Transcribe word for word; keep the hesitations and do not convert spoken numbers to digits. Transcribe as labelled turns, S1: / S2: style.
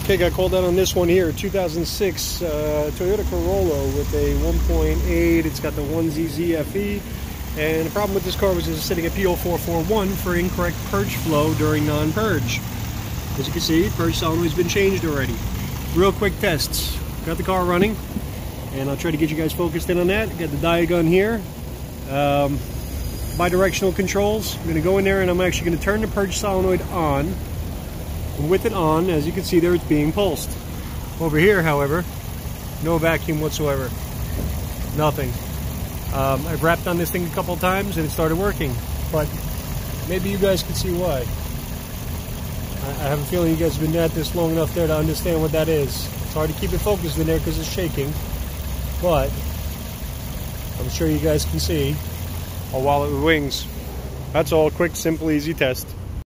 S1: Okay, got called out on this one here, two thousand six uh, Toyota Corolla with a one point eight. It's got the one Z Z F E, and the problem with this car was it's sitting at P zero four four one for incorrect purge flow during non-purge. As you can see, purge solenoid's been changed already. Real quick tests. Got the car running, and I'll try to get you guys focused in on that. Got the dial gun here. Um, Bidirectional controls. I'm going to go in there and I'm actually going to turn the purge solenoid on. And with it on, as you can see there, it's being pulsed. Over here, however, no vacuum whatsoever. Nothing. Um, I've rapped on this thing a couple of times and it started working. But maybe you guys can see why. I have a feeling you guys have been at this long enough there to understand what that is. It's hard to keep it focused in there because it's shaking. But I'm sure you guys can see a wallet with wings. That's all. Quick, simple, easy test.